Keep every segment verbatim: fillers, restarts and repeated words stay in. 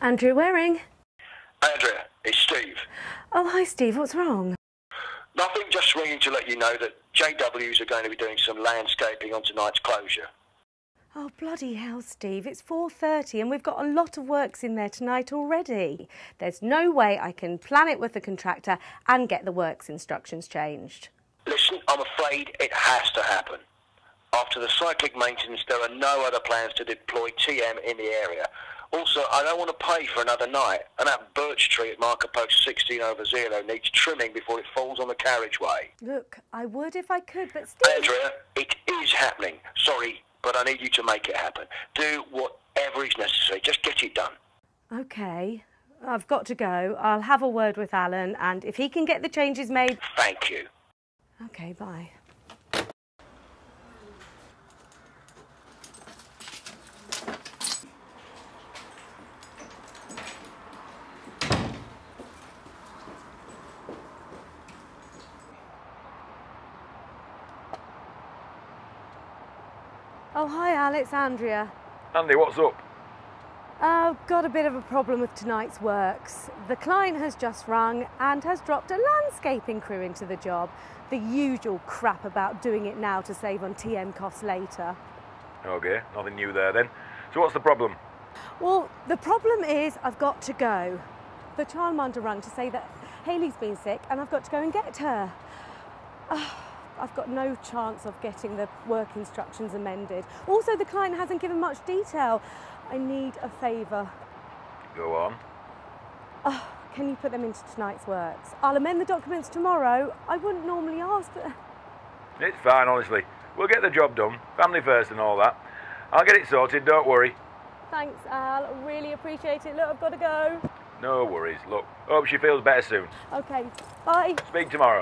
Andrea Waring. Andrea, it's Steve. Oh, hi Steve, what's wrong? Nothing, just ringing to let you know that J Ws are going to be doing some landscaping on tonight's closure. Oh, bloody hell, Steve, it's four thirty and we've got a lot of works in there tonight already. There's no way I can plan it with the contractor and get the works instructions changed. Listen, I'm afraid it has to happen. After the cyclic maintenance, there are no other plans to deploy T M in the area. Also, I don't want to pay for another night, and that birch tree at marker post sixteen over zero needs trimming before it falls on the carriageway. Look, I would if I could, but Steve... Andrea, it is happening. Sorry, but I need you to make it happen. Do whatever is necessary. Just get it done. OK. I've got to go. I'll have a word with Alan, and if he can get the changes made... Thank you. OK, bye. Oh, hi Al, it's Andrea. Andy, what's up? I've got a bit of a problem with tonight's works. The client has just rung and has dropped a landscaping crew into the job. The usual crap about doing it now to save on T M costs later. OK, nothing new there then. So what's the problem? Well, the problem is I've got to go. The childminder rung to say that Hayley's been sick and I've got to go and get her. Uh, I've got no chance of getting the work instructions amended. Also, the client hasn't given much detail. I need a favour. Go on. Oh, can you put them into tonight's works? I'll amend the documents tomorrow. I wouldn't normally ask, but... It's fine, honestly. We'll get the job done. Family first and all that. I'll get it sorted, don't worry. Thanks, Al. Really appreciate it. Look, I've got to go. No worries. Look, hope she feels better soon. OK, bye. Speak tomorrow.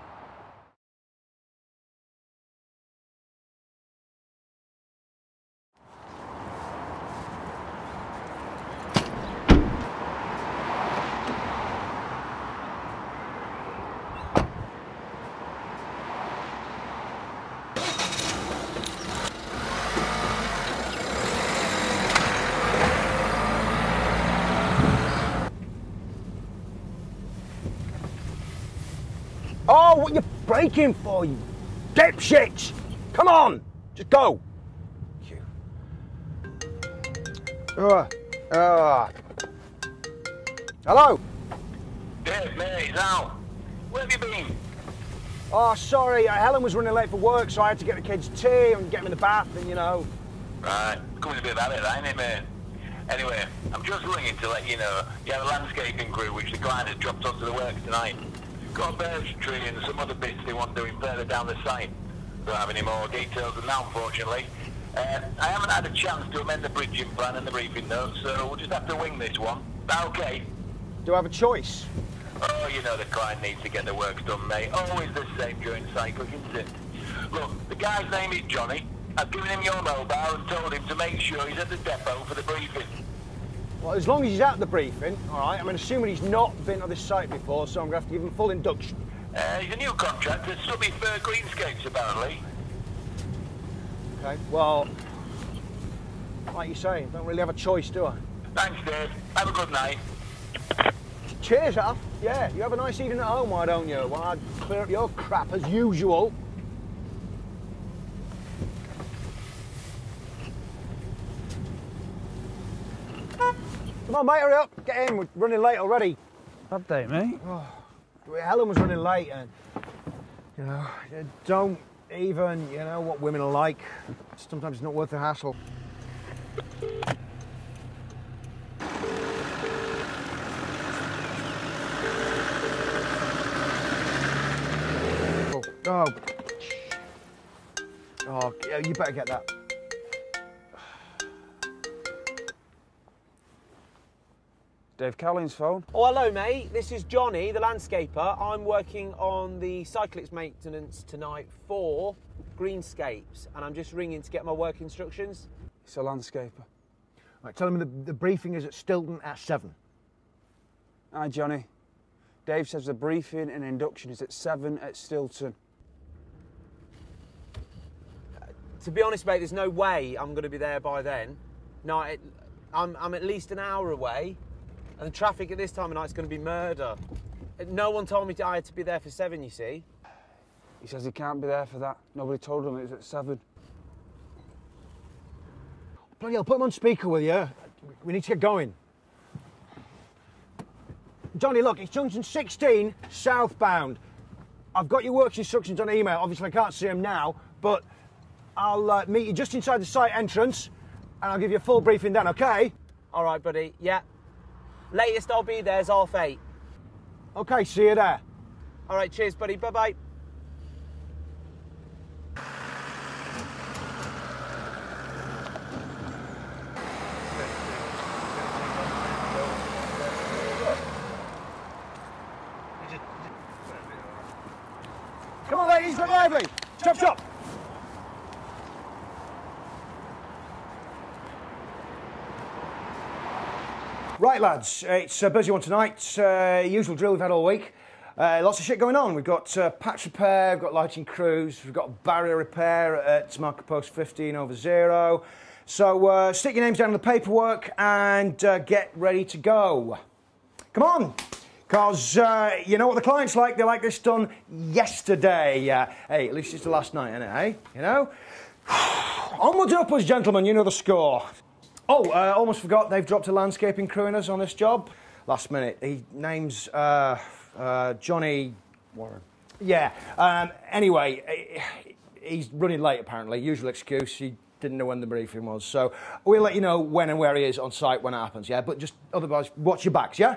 Oh, what are you braking for, you dipshits? Come on, just go. You. Uh, uh. Hello? Dave, mate, it's Al. Where have you been? Oh, sorry, uh, Helen was running late for work, so I had to get the kids tea and get them in the bath and, you know. Right, coming a bit about it, ain't it, mate? Anyway, I'm just ringing to let you know you have a landscaping crew which the client has dropped onto the works tonight. Got a birch tree and some other bits they want doing further down the site. Don't have any more details than that, unfortunately. Uh, I haven't had a chance to amend the bridging plan and the briefing notes, so we'll just have to wing this one. Is that okay? Do I have a choice? Oh, you know the client needs to get the works done, mate. Always the same during cycling, isn't it? Look, the guy's name is Johnny. I've given him your mobile and told him to make sure he's at the depot for the briefing. Well, as long as he's at the briefing, all right, I'm assuming he's not been on this site before, so I'm going to have to give him full induction. Uh, he's a new contractor, subby for Greenscapes, apparently. OK, well, like you say, don't really have a choice, do I? Thanks, Dave. Have a good night. Cheers, Al. Yeah, you have a nice evening at home, why don't you? While I clear up your crap as usual. Come on, mate, hurry up. Get in, we're running late already. Update, mate. Oh, Helen was running late and, you know, don't even, you know, what women are like. Sometimes it's not worth the hassle. Oh. Oh, yeah, you better get that. Dave Cowling's phone. Oh, hello, mate. This is Johnny, the landscaper. I'm working on the cyclics maintenance tonight for Greenscapes, and I'm just ringing to get my work instructions. It's a landscaper. Right, tell him the, the briefing is at Stilton at seven. Hi, Johnny. Dave says the briefing and induction is at seven at Stilton. Uh, to be honest, mate, there's no way I'm going to be there by then. No, it, I'm, I'm at least an hour away. And the traffic at this time of night is going to be murder. No one told me I had to be there for seven, you see. He says he can't be there for that. Nobody told him it was at seven. Bloody hell, put him on speaker, will you? We need to get going. Johnny, look, it's junction sixteen, southbound. I've got your works instructions on email. Obviously, I can't see them now, but I'll uh, meet you just inside the site entrance, and I'll give you a full briefing then, OK? All right, buddy, yeah. Latest I'll be there is half eight. OK, see you there. All right, cheers, buddy, bye-bye. Come on, ladies, get lively. Chop, chop. Right, lads, it's a busy one tonight. Uh, usual drill we've had all week. Uh, lots of shit going on. We've got uh, patch repair, we've got lighting crews, we've got barrier repair at marker post fifteen over zero. So uh, stick your names down on the paperwork and uh, get ready to go. Come on. Because uh, you know what the clients like, they like this done yesterday. Uh, hey, at least it's the last night, isn't it, eh? You know? Onwards and upwards, gentlemen, you know the score. Oh, uh, almost forgot, they've dropped a landscaping crew in us on this job. Last minute. He name's uh, uh, Johnny Warren. Yeah, um, anyway, he's running late apparently, usual excuse. He didn't know when the briefing was. So we'll let you know when and where he is on site when it happens, yeah? But just otherwise, watch your backs, yeah?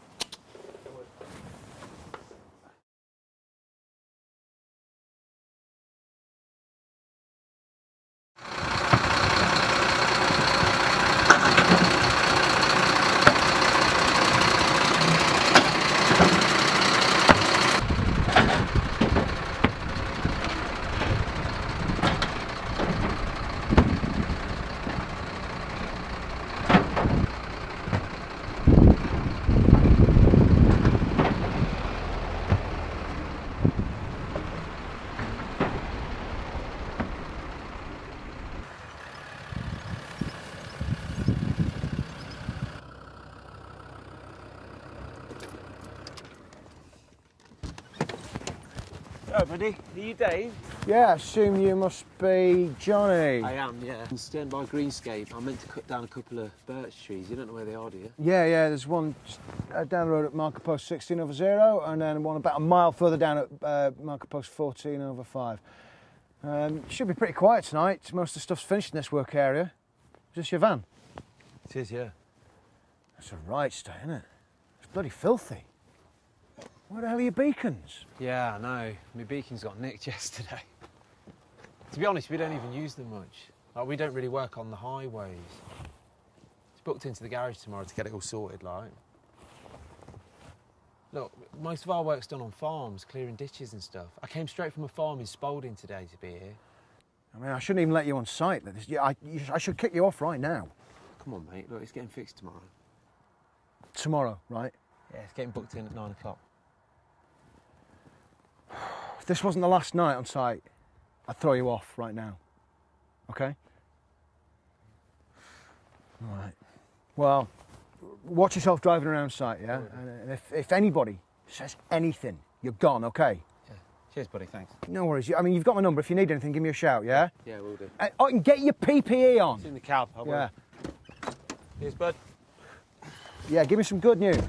Hello, buddy. Are you Dave? Yeah, I assume you must be Johnny. I am, yeah. I'm staying by Greenscape. I meant to cut down a couple of birch trees. You don't know where they are, do you? Yeah, yeah, there's one uh, down the road at marker post sixteen over zero, and then one about a mile further down at uh, marker post fourteen over five. Um, should be pretty quiet tonight. Most of the stuff's finished in this work area. Is this your van? It is, yeah. That's a right stay, isn't it? It's bloody filthy. Where the hell are your beacons? Yeah, I know. My beacons got nicked yesterday. To be honest, we don't even use them much. Like, we don't really work on the highways. It's booked into the garage tomorrow to get it all sorted, like. Look, most of our work's done on farms, clearing ditches and stuff. I came straight from a farm in Spalding today to be here. I mean, I shouldn't even let you on site. I, I should kick you off right now. Come on, mate. Look, it's getting fixed tomorrow. Tomorrow, right? Yeah, it's getting booked in at nine o'clock. If this wasn't the last night on site, I'd throw you off right now. Okay? All right. Well, watch yourself driving around site, yeah? And if, if anybody says anything, you're gone, okay? Yeah. Cheers, buddy. Thanks. No worries. I mean, you've got my number. If you need anything, give me a shout, yeah? Yeah, we'll do. Uh, oh, and get your P P E on. It's in the cab. I will. Yeah. Cheers, bud. Yeah, give me some good news.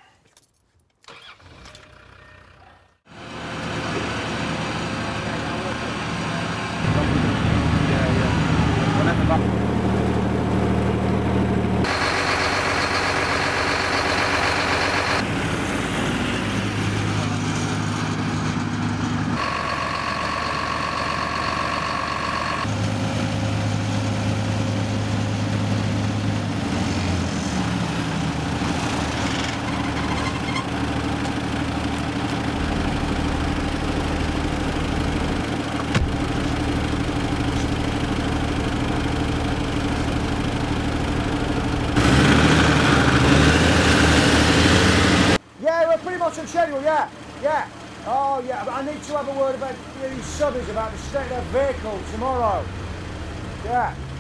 On schedule, yeah, yeah. Oh, yeah, but I need to have a word about these subbies about the state of their vehicle tomorrow. Yeah.